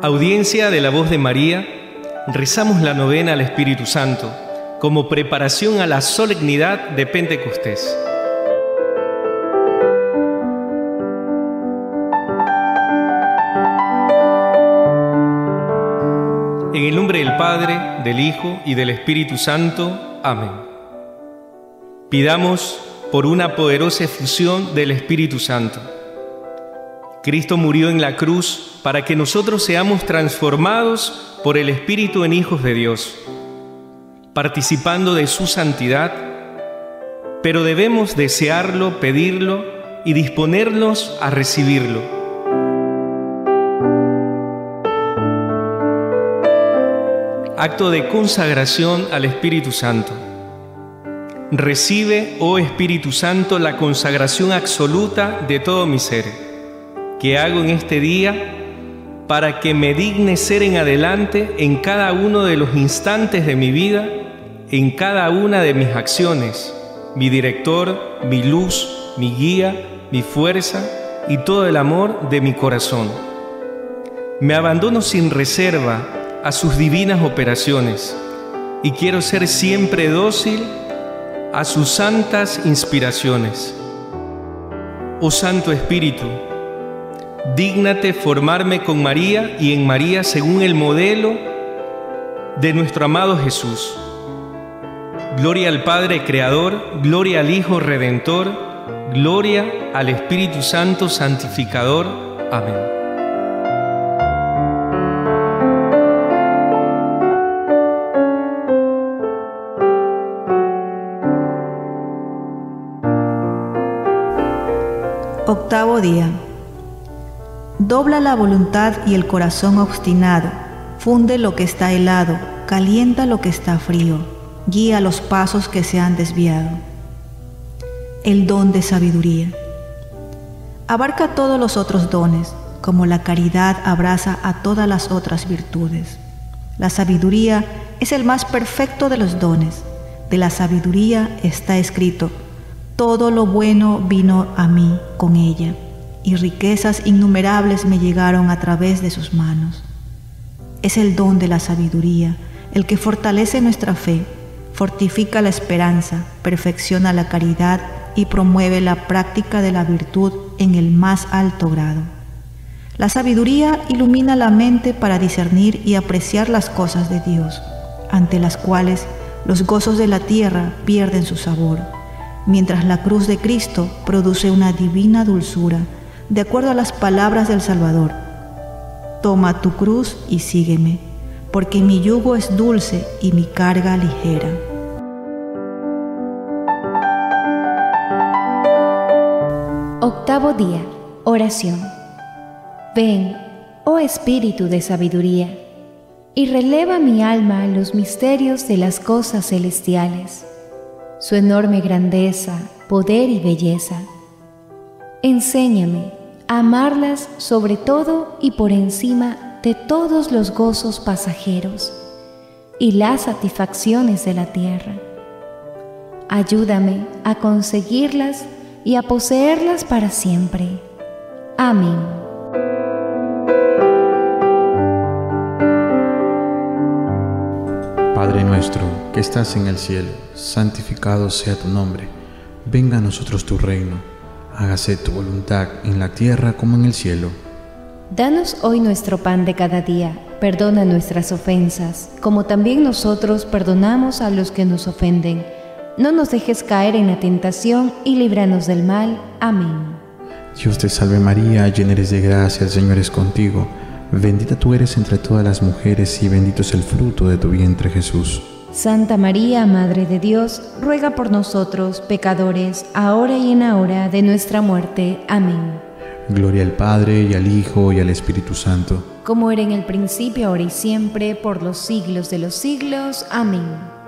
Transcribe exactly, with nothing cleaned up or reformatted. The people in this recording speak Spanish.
audiencia de la voz de María, rezamos la novena al Espíritu Santo como preparación a la solemnidad de Pentecostés. En el nombre del Padre, del Hijo y del Espíritu Santo. Amén. Pidamos por una poderosa efusión del Espíritu Santo. Cristo murió en la cruz para que nosotros seamos transformados por el Espíritu en hijos de Dios, participando de su santidad, pero debemos desearlo, pedirlo y disponernos a recibirlo. Acto de consagración al Espíritu Santo. Recibe, oh Espíritu Santo, la consagración absoluta de todo mi ser, que hago en este día para que me digne ser en adelante en cada uno de los instantes de mi vida, en cada una de mis acciones, mi director, mi luz, mi guía, mi fuerza y todo el amor de mi corazón. Me abandono sin reserva a sus divinas operaciones y quiero ser siempre dócil a sus santas inspiraciones. Oh Santo Espíritu, dígnate formarme con María y en María según el modelo de nuestro amado Jesús. Gloria al Padre Creador, gloria al Hijo Redentor, gloria al Espíritu Santo Santificador. Amén. Octavo día. Dobla la voluntad y el corazón obstinado, funde lo que está helado, calienta lo que está frío, guía los pasos que se han desviado. El don de sabiduría. Abarca todos los otros dones, como la caridad abraza a todas las otras virtudes. La sabiduría es el más perfecto de los dones. De la sabiduría está escrito: todo lo bueno vino a mí con ella, y riquezas innumerables me llegaron a través de sus manos. Es el don de la sabiduría el que fortalece nuestra fe, fortifica la esperanza, perfecciona la caridad y promueve la práctica de la virtud en el más alto grado. La sabiduría ilumina la mente para discernir y apreciar las cosas de Dios, ante las cuales los gozos de la tierra pierden su sabor, mientras la cruz de Cristo produce una divina dulzura, de acuerdo a las palabras del Salvador: toma tu cruz y sígueme, porque mi yugo es dulce y mi carga ligera. Octavo día. Oración. Ven, oh Espíritu de sabiduría, y releva mi alma los misterios de las cosas celestiales, su enorme grandeza, poder y belleza. Enséñame a amarlas sobre todo y por encima de todos los gozos pasajeros y las satisfacciones de la tierra. Ayúdame a conseguirlas y a poseerlas para siempre. Amén. Padre nuestro, que estás en el cielo, santificado sea tu nombre. Venga a nosotros tu reino. Hágase tu voluntad en la tierra como en el cielo. Danos hoy nuestro pan de cada día. Perdona nuestras ofensas, como también nosotros perdonamos a los que nos ofenden. No nos dejes caer en la tentación y líbranos del mal. Amén. Dios te salve María, llena eres de gracia, el Señor es contigo. Bendita tú eres entre todas las mujeres y bendito es el fruto de tu vientre, Jesús. Santa María, Madre de Dios, ruega por nosotros, pecadores, ahora y en la hora de nuestra muerte. Amén. Gloria al Padre, y al Hijo, y al Espíritu Santo. Como era en el principio, ahora y siempre, por los siglos de los siglos. Amén.